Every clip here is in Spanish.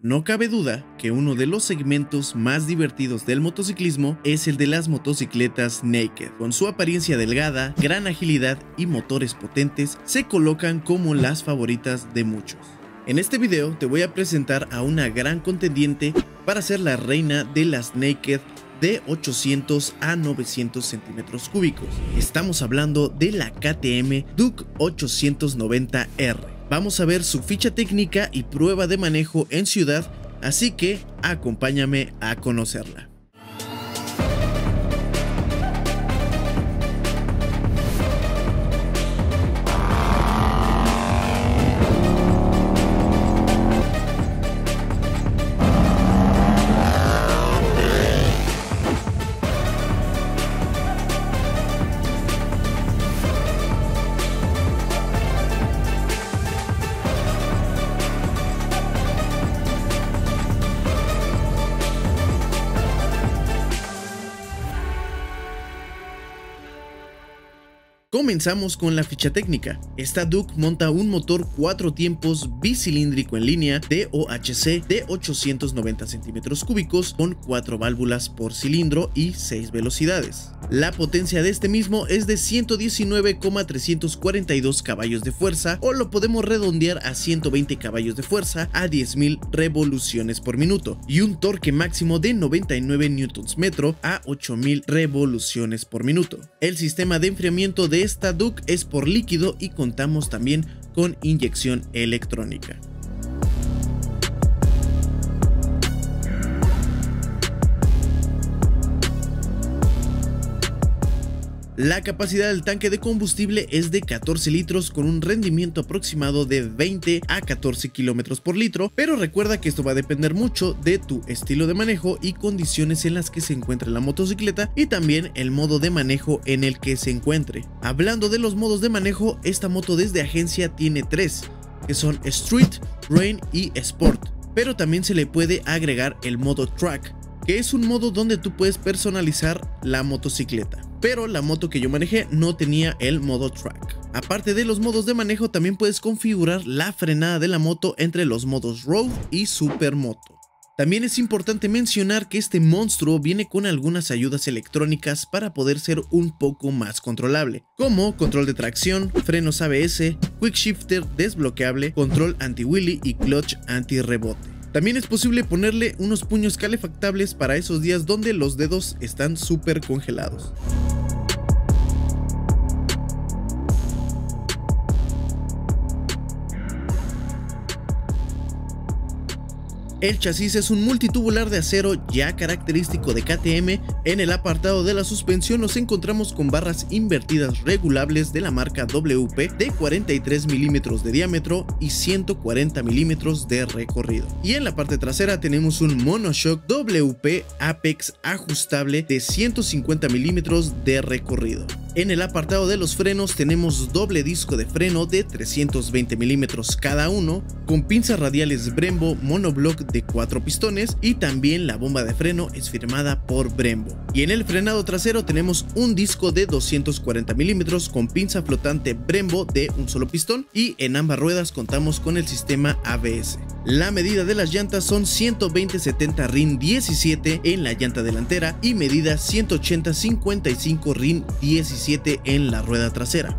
No cabe duda que uno de los segmentos más divertidos del motociclismo es el de las motocicletas naked. Con su apariencia delgada, gran agilidad y motores potentes, se colocan como las favoritas de muchos. En este video te voy a presentar a una gran contendiente para ser la reina de las naked de 800 a 900 centímetros cúbicos. Estamos hablando de la KTM Duke 890R. Vamos a ver su ficha técnica y prueba de manejo en ciudad, así que acompáñame a conocerla. Comenzamos con la ficha técnica. Esta Duke monta un motor 4 tiempos bicilíndrico en línea DOHC de 890 centímetros cúbicos con 4 válvulas por cilindro y 6 velocidades. La potencia de este mismo es de 119,342 caballos de fuerza, o lo podemos redondear a 120 caballos de fuerza a 10.000 revoluciones por minuto, y un torque máximo de 99 Nm a 8.000 revoluciones por minuto. El sistema de enfriamiento de esta Duke es por líquido y contamos también con inyección electrónica. La capacidad del tanque de combustible es de 14 litros con un rendimiento aproximado de 20 a 14 kilómetros por litro, pero recuerda que esto va a depender mucho de tu estilo de manejo y condiciones en las que se encuentre la motocicleta, y también el modo de manejo en el que se encuentre. Hablando de los modos de manejo, esta moto desde agencia tiene 3, que son Street, Rain y Sport, pero también se le puede agregar el modo Track, que es un modo donde tú puedes personalizar la motocicleta. Pero la moto que yo manejé no tenía el modo Track. Aparte de los modos de manejo, también puedes configurar la frenada de la moto entre los modos Road y Supermoto. También es importante mencionar que este monstruo viene con algunas ayudas electrónicas para poder ser un poco más controlable, como control de tracción, frenos ABS, Quick Shifter desbloqueable, control anti-wheelie y clutch anti-rebote. También es posible ponerle unos puños calefactables para esos días donde los dedos están súper congelados. El chasis es un multitubular de acero ya característico de KTM. En el apartado de la suspensión nos encontramos con barras invertidas regulables de la marca WP de 43 milímetros de diámetro y 140 milímetros de recorrido. Y en la parte trasera tenemos un monoshock WP Apex ajustable de 150 milímetros de recorrido. En el apartado de los frenos tenemos doble disco de freno de 320 milímetros cada uno, con pinzas radiales Brembo monoblock de 4 pistones, y también la bomba de freno es firmada por Brembo. Y en el frenado trasero tenemos un disco de 240 milímetros con pinza flotante Brembo de un solo pistón, y en ambas ruedas contamos con el sistema ABS. La medida de las llantas son 120/70 RIN 17 en la llanta delantera y medida 180/55 RIN 17 en la rueda trasera.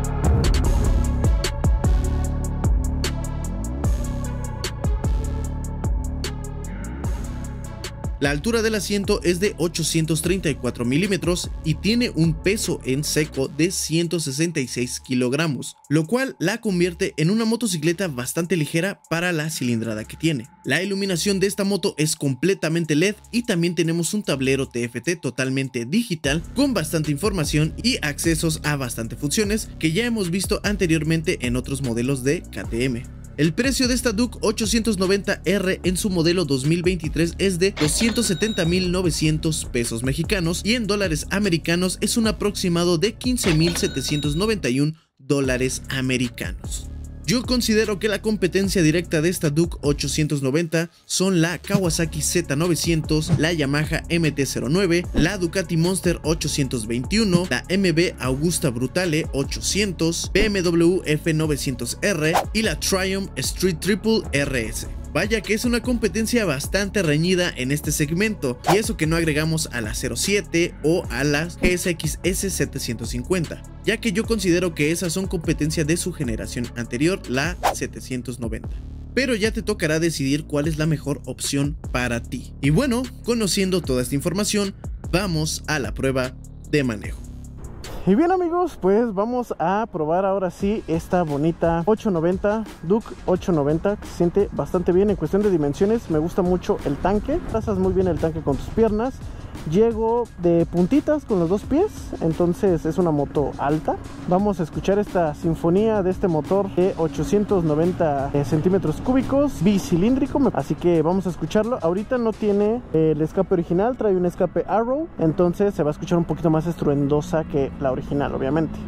La altura del asiento es de 834 milímetros y tiene un peso en seco de 166 kilogramos, lo cual la convierte en una motocicleta bastante ligera para la cilindrada que tiene. La iluminación de esta moto es completamente LED y también tenemos un tablero TFT totalmente digital con bastante información y accesos a bastante funciones que ya hemos visto anteriormente en otros modelos de KTM. El precio de esta Duke 890R en su modelo 2023 es de 270,900 pesos mexicanos, y en dólares americanos es un aproximado de 15,791 dólares americanos. Yo considero que la competencia directa de esta Duke 890 son la Kawasaki Z900, la Yamaha MT-09, la Ducati Monster 821, la MB Augusta Brutale 800, BMW F900R y la Triumph Street Triple RS. Vaya que es una competencia bastante reñida en este segmento, y eso que no agregamos a la 07 o a la GSX S750, ya que yo considero que esas son competencia de su generación anterior, la 790. Pero ya te tocará decidir cuál es la mejor opción para ti. Y bueno, conociendo toda esta información, vamos a la prueba de manejo. Y bien amigos, pues vamos a probar ahora sí esta bonita 890, Duke 890, que se siente bastante bien en cuestión de dimensiones. Me gusta mucho el tanque, trazas muy bien el tanque con tus piernas. Llego de puntitas con los dos pies, entonces es una moto alta. Vamos a escuchar esta sinfonía de este motor de 890 centímetros cúbicos, bicilíndrico, así que vamos a escucharlo. Ahorita no tiene el escape original, trae un escape Arrow, entonces se va a escuchar un poquito más estruendosa que la original, obviamente.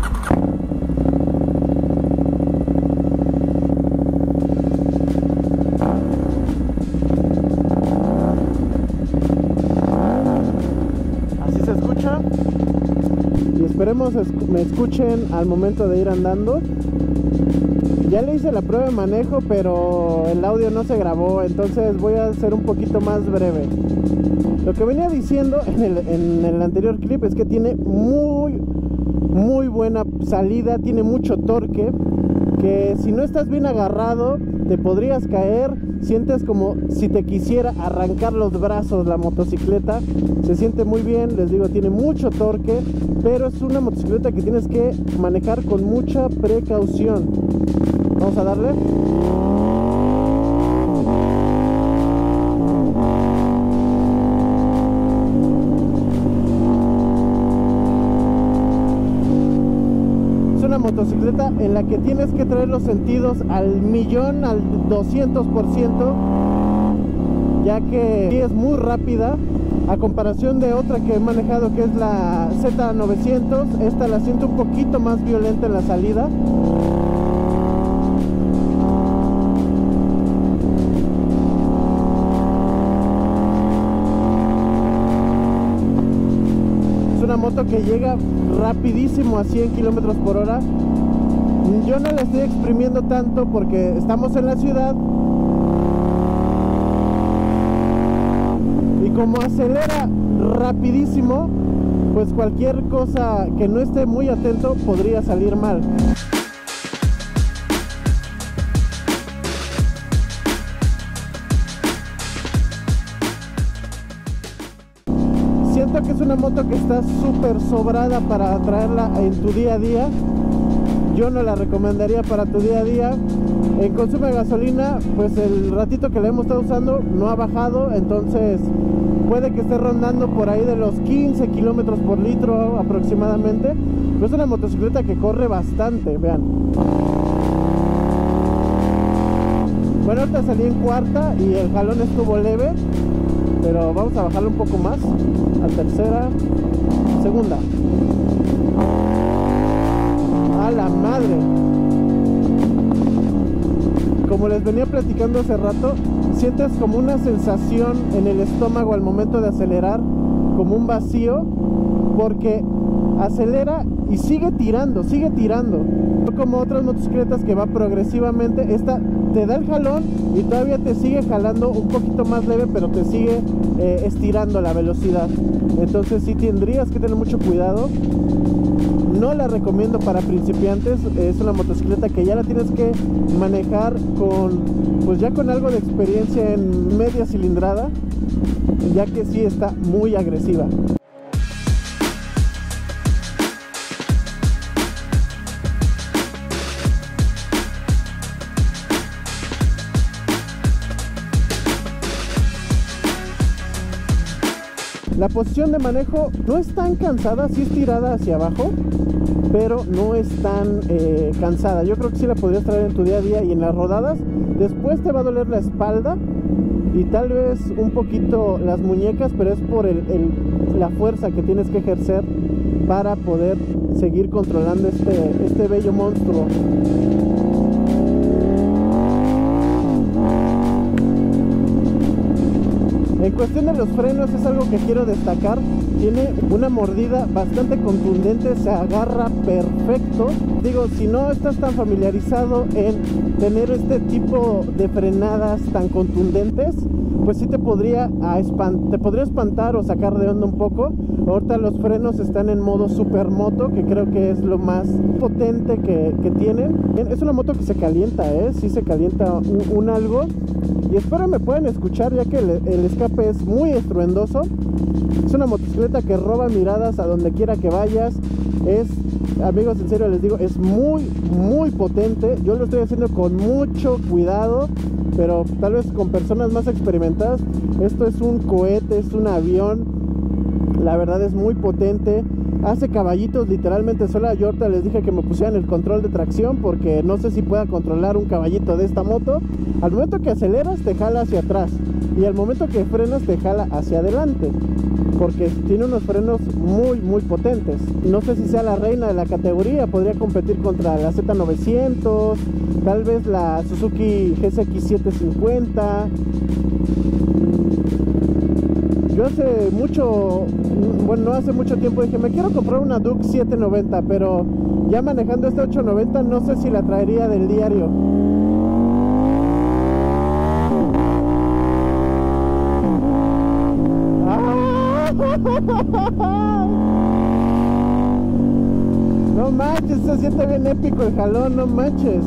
Y esperemos me escuchen al momento de ir andando. Ya le hice la prueba de manejo, pero el audio no se grabó, entonces voy a ser un poquito más breve. Lo que venía diciendo en el anterior clip es que tiene muy buena salida, tiene mucho torque, que si no estás bien agarrado te podrías caer. Sientes como si te quisiera arrancar los brazos la motocicleta. Se siente muy bien, les digo, tiene mucho torque, pero es una motocicleta que tienes que manejar con mucha precaución. Vamos a darle. Motocicleta en la que tienes que traer los sentidos al millón, al 200%, ya que sí es muy rápida a comparación de otra que he manejado, que es la Z900. Esta la siento un poquito más violenta en la salida. Una moto que llega rapidísimo a 100 kilómetros por hora. Yo no la estoy exprimiendo tanto porque estamos en la ciudad y como acelera rapidísimo, pues cualquier cosa que no esté muy atento podría salir mal. Siento que es una moto que está súper sobrada para traerla en tu día a día. Yo no la recomendaría para tu día a día. En consumo de gasolina, pues el ratito que la hemos estado usando no ha bajado, entonces puede que esté rondando por ahí de los 15 kilómetros por litro aproximadamente. Pero es una motocicleta que corre bastante, vean. Bueno, ahorita salí en cuarta y el jalón estuvo leve, pero vamos a bajarlo un poco más, a tercera, segunda. ¡A la madre! Como les venía platicando hace rato, sientes como una sensación en el estómago al momento de acelerar, como un vacío, porque acelera y sigue tirando, no como otras motocicletas que va progresivamente. Esta te da el jalón y todavía te sigue jalando un poquito más leve, pero te sigue estirando la velocidad. Entonces sí tendrías que tener mucho cuidado. No la recomiendo para principiantes. Es una motocicleta que ya la tienes que manejar pues ya con algo de experiencia en media cilindrada, ya que sí está muy agresiva. La posición de manejo no es tan cansada, sí es tirada hacia abajo, pero no es tan cansada. Yo creo que sí la podrías traer en tu día a día y en las rodadas. Después te va a doler la espalda y tal vez un poquito las muñecas, pero es por la fuerza que tienes que ejercer para poder seguir controlando este bello monstruo. En cuestión de los frenos es algo que quiero destacar. Tiene una mordida bastante contundente, se agarra perfecto. Digo, si no estás tan familiarizado en tener este tipo de frenadas tan contundentes, pues sí te podría espantar o sacar de onda un poco. Ahorita los frenos están en modo supermoto, que creo que es lo más potente que tienen. Es una moto que se calienta, sí se calienta un algo. Y espero me puedan escuchar, ya que el escape es muy estruendoso. Es una motocicleta que roba miradas a donde quiera que vayas. Amigos, en serio les digo, es muy, muy potente. Yo lo estoy haciendo con mucho cuidado, pero tal vez con personas más experimentadas. Esto es un cohete, es un avión. La verdad es muy potente. Hace caballitos literalmente sola. Yo ahorita les dije que me pusieran el control de tracción, porque no sé si pueda controlar un caballito de esta moto. Al momento que aceleras te jala hacia atrás, y al momento que frenas te jala hacia adelante, porque tiene unos frenos muy, muy potentes. No sé si sea la reina de la categoría. Podría competir contra la Z900, tal vez la Suzuki GSX-750. Yo hace mucho, bueno, no hace mucho tiempo dije, me quiero comprar una Duke 790, pero ya manejando esta 890 no sé si la traería del diario. No manches, se siente bien épico el jalón, no manches.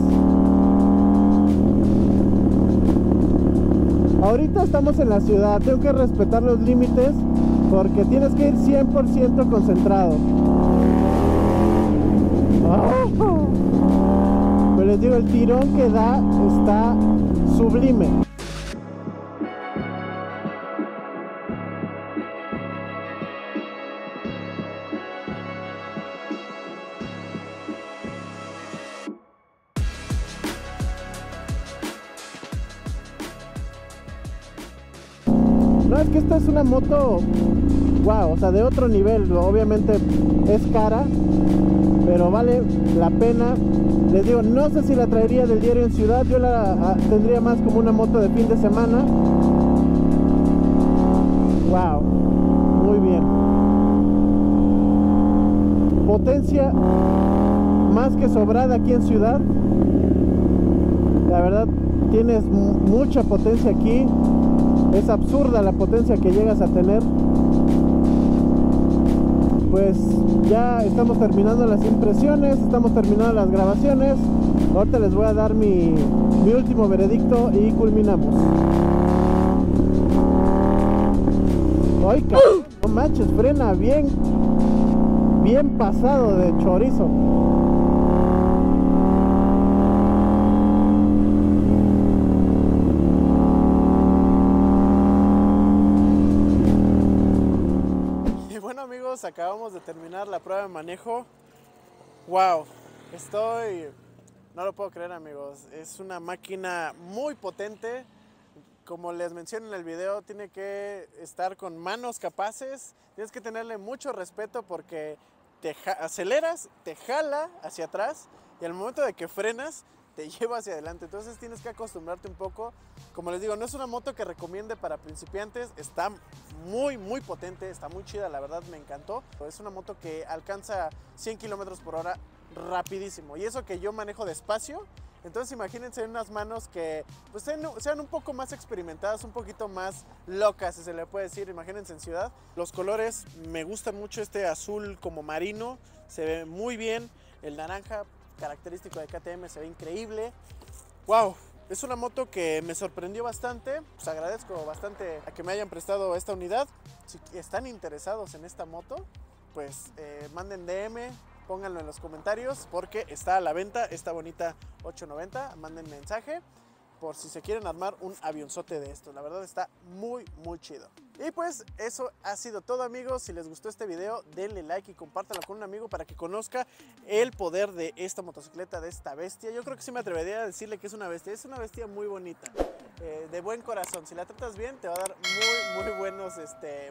Ahorita estamos en la ciudad, tengo que respetar los límites porque tienes que ir 100% concentrado. Pero les digo, el tirón que da está sublime. No, es que esta es una moto, wow, o sea, de otro nivel. Obviamente es cara, pero vale la pena. Les digo, no sé si la traería del diario en ciudad. Yo la tendría más como una moto de fin de semana. Wow, muy bien. Potencia más que sobrada aquí en ciudad. La verdad, tienes mucha potencia aquí. Es absurda la potencia que llegas a tener. Pues ya estamos terminando las impresiones, estamos terminando las grabaciones. Ahorita les voy a dar mi último veredicto y culminamos. ¡Ay, cabrón! No manches, frena bien pasado de chorizo. Amigos, acabamos de terminar la prueba de manejo. Wow, no lo puedo creer, amigos. Es una máquina muy potente. Como les mencioné en el video, tiene que estar con manos capaces. Tienes que tenerle mucho respeto porque aceleras, te jala hacia atrás, y al momento de que frenas te lleva hacia adelante. Entonces tienes que acostumbrarte un poco. Como les digo, no es una moto que recomiende para principiantes. Está muy, muy potente, está muy chida, la verdad me encantó. Es una moto que alcanza 100 km por hora rapidísimo. Y eso que yo manejo despacio. Entonces imagínense unas manos que pues, sean un poco más experimentadas, un poquito más locas, si se le puede decir. Imagínense en ciudad. Los colores me gustan mucho, este azul como marino, se ve muy bien. El naranja, característico de KTM, se ve increíble. Wow, es una moto que me sorprendió bastante. Pues agradezco bastante a que me hayan prestado esta unidad. Si están interesados en esta moto, pues manden DM, pónganlo en los comentarios porque está a la venta esta bonita 890. Manden mensaje por si se quieren armar un avionzote de esto. La verdad está muy, muy chido. Y pues eso ha sido todo, amigos. Si les gustó este video, denle like y compártanlo con un amigo para que conozca el poder de esta motocicleta, de esta bestia. Yo creo que sí me atrevería a decirle que es una bestia. Es una bestia muy bonita, de buen corazón. Si la tratas bien, te va a dar muy, muy buenos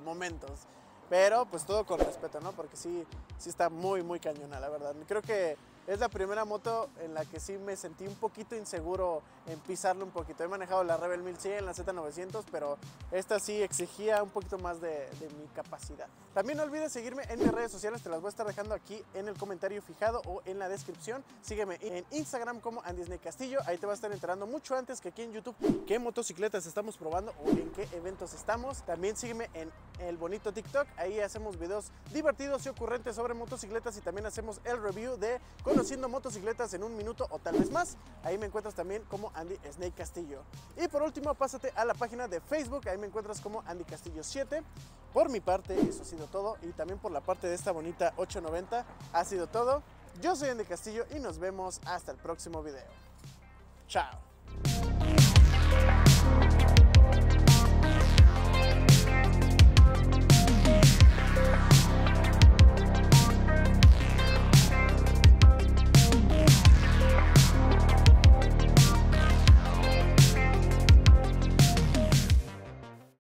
momentos. Pero pues todo con respeto, ¿no? Porque sí está muy, muy cañona, la verdad. Creo que Es la primera moto en la que sí me sentí un poquito inseguro en pisarlo un poquito. He manejado la Rebel 1100, la Z900, pero esta sí exigía un poquito más de mi capacidad. También no olvides seguirme en mis redes sociales, te las voy a estar dejando aquí en el comentario fijado o en la descripción. Sígueme en Instagram como Andy Snake Castillo, ahí te vas a estar enterando mucho antes que aquí en YouTube qué motocicletas estamos probando o en qué eventos estamos. También sígueme en el bonito TikTok, ahí hacemos videos divertidos y ocurrentes sobre motocicletas y también hacemos el review de conociendo motocicletas en un minuto o tal vez más. Ahí me encuentras también como Andy Snake Castillo. Y por último, pásate a la página de Facebook, ahí me encuentras como Andy Castillo 7. Por mi parte, eso ha sido todo, y también por la parte de esta bonita 890 ha sido todo. Yo soy Andy Castillo y nos vemos hasta el próximo video. Chao.